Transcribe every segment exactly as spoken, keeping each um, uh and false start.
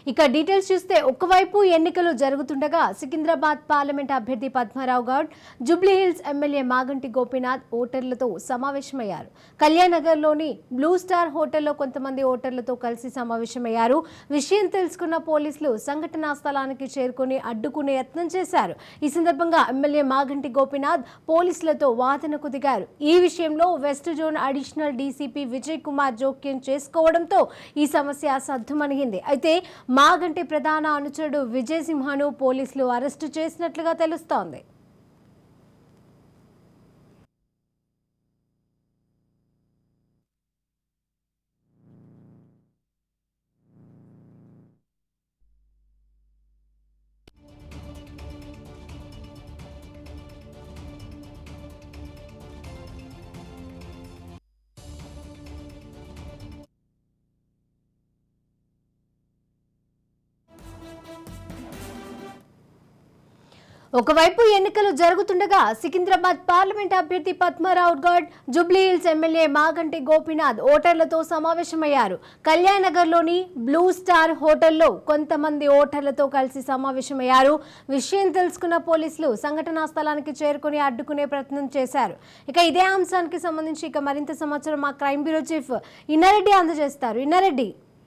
ఇక డీటెయిల్స్ చూస్తే ఒకవైపు ఎన్నికలు జరుగుతుండగా సికింద్రాబాద్ పార్లమెంట్ అభ్యర్థి పద్మారావు గౌడ్ జూబ్లీ హిల్స్ ఎమ్మెల్యే మాగంటి గోపీనాథ్ ఓటర్లతో సమావేశమయ్యారు. కళ్యాణనగర్లోని బ్లూ స్టార్ హోటల్లో కొంతమంది ఓటర్లతో కలిసి సమావేశమయ్యారు. విషయం తెలుసుకున్న పోలీసులు సంఘటనా స్థలానికి చేరుకుని అడ్డుకునే యత్నం చేశారు. ఈ సందర్భంగా ఎమ్మెల్యే మాగంటి గోపీనాథ్ పోలీసులతో వాదనకు దిగారు. ఈ విషయంలో west zone additional DCP Vijay Kumar జోక్యం చేసుకోవడంతో ఈ సమస్య సద్దుమణిగింది. అయితే మాగంటి ప్రధాన అనుచరుడు విజయ్ సింహను పోలీసులు అరెస్టు చేసినట్లుగా తెలుస్తోంది. ఒకవైపు ఎన్నికలు జరుగుతుండగా సికింద్రాబాద్ పార్లమెంట్ అభ్యర్థి పద్మారావు గౌడ్ జూబ్లీ హిల్స్ ఎమ్మెల్యే మాగంటి గోపీనాథ్ ఓటర్లతో సమావేశమయ్యారు. కళ్యాణనగర్లోని బ్లూ స్టార్ హోటల్లో కొంతమంది ఓటర్లతో కలిసి సమావేశమయ్యారు. విషయం తెలుసుకున్న పోలీసులు సంఘటనా స్థలానికి చేరుకుని అడ్డుకునే ప్రయత్నం చేశారు. ఇక ఇదే అంశానికి సంబంధించి ఇక మరింత సమాచారం మా క్రైమ్ బ్యూరో చీఫ్ ఇన్నారెడ్డి అందజేస్తారు. ఇన్నారెడ్డి,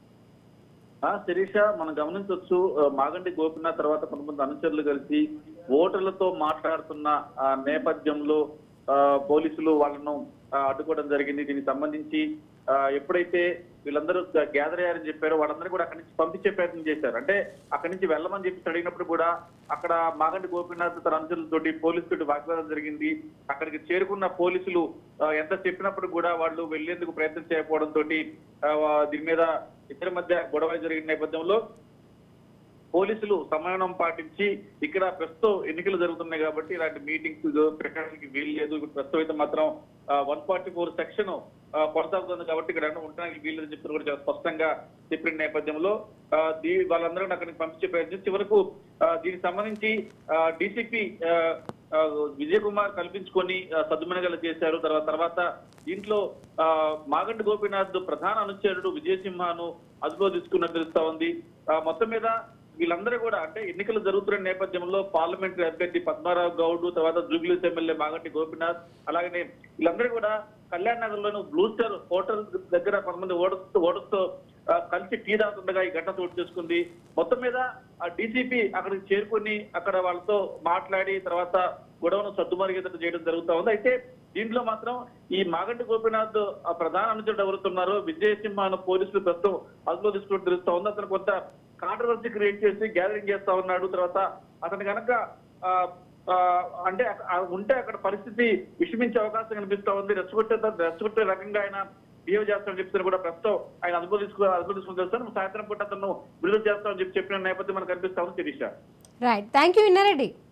శిరీష, మనం గమనించవచ్చు, మాగంటి గోపీనాథ్ తర్వాత కొంతమంది అనుచరులు కలిసి ఓటర్లతో మాట్లాడుతున్న నేపథ్యంలో పోలీసులు వాళ్ళను అడ్డుకోవడం జరిగింది. దీనికి సంబంధించి ఎప్పుడైతే వీళ్ళందరూ గ్యాదర్ అయ్యారని చెప్పారో వాళ్ళందరూ కూడా అక్కడి నుంచి పంపించే ప్రయత్నం చేశారు. అంటే అక్కడి నుంచి వెళ్ళమని చెప్పి అడిగినప్పుడు కూడా అక్కడ మాగంటి గోపీనాథ్ తన అనుచరులతోటి పోలీసులతోటి వాగ్వాదం జరిగింది. అక్కడికి చేరుకున్న పోలీసులు ఎంత చెప్పినప్పుడు కూడా వాళ్ళు వెళ్లేందుకు ప్రయత్నం చేయకపోవడంతో దీని మీద ఇద్దరి మధ్య గొడవ జరిగిన నేపథ్యంలో పోలీసులు సంయమనం పాటించి ఇక్కడ ప్రస్తుతం ఎన్నికలు జరుగుతున్నాయి కాబట్టి ఇలాంటి మీటింగ్స్ పెట్టడానికి వీలు లేదు. ప్రస్తుతం అయితే మాత్రం వన్ ఫార్టీ ఫోర్ సెక్షన్ కొనసాగుతుంది కాబట్టి ఇక్కడ ఉండడానికి వీలు లేదని చెప్పి కూడా చాలా స్పష్టంగా చెప్పిన నేపథ్యంలో దీ వాళ్ళందరూ అక్కడికి పంపించే ప్రయత్నం చివరకు దీనికి సంబంధించి డీసీపీ విజయ్ కుమార్ కల్పించుకొని సద్దుమణగలు చేశారు. తర్వాత తర్వాత దీంట్లో మాగంటి గోపీనాథ్ ప్రధాన అనుచరుడు విజయ్ సింహను అదుపులో తీసుకున్నట్టు తెలుస్తా ఉంది. మొత్తం మీద వీళ్ళందరూ కూడా అంటే ఎన్నికలు జరుగుతున్న నేపథ్యంలో పార్లమెంటరీ అభ్యర్థి పద్మారావు గౌడ్, తర్వాత జూబ్లీ హిల్స్ ఎమ్మెల్యే మాగంటి గోపీనాథ్, అలాగనే వీళ్ళందరూ కూడా కళ్యాణ్ నగర్ లోని బ్లూ స్టార్ హోటల్ దగ్గర కొంతమంది ఓటర్తో ఓటర్తో కలిసి టీ తాగుతుండగా ఈ ఘటన చోటు చేసుకుంది. మొత్తం మీద ఆ డీసీపీ అక్కడికి చేరుకుని అక్కడ వాళ్ళతో మాట్లాడి తర్వాత గొడవను సద్దుమరిగేటట్టు చేయడం జరుగుతా ఉంది. అయితే దీంట్లో మాత్రం ఈ మాగంటి గోపీనాథ్ ప్రధాన అనుచరుడు ఎవరుతున్నారో విజయ్ సింహను పోలీసులు ప్రస్తుతం అదుపులో తీసుకుని తెలుస్తా ఉంది. అతను కొంత కాంట్రవర్సీ క్రియేట్ చేసి గ్యాదరింగ్ చేస్తా ఉన్నాడు. తర్వాత అతను కనుక అంటే ఉంటే అక్కడ పరిస్థితి విషమించే అవకాశం కనిపిస్తా ఉంది. రెచ్చగొట్టే రెచ్చగొట్టే రకంగా ఆయన బిహేవ్ చేస్తామని చెప్తాను కూడా ప్రస్తుతం ఆయన అదుపు తీసుకు అదుపు తీసుకుని తెలుస్తాను. సాయంత్రం పూట అతను విడుదల చేస్తామని చెప్పి చెప్పిన నేపథ్యం మనకు కనిపిస్తా ఉంది. Shirisha, right, thank you Inna Reddy.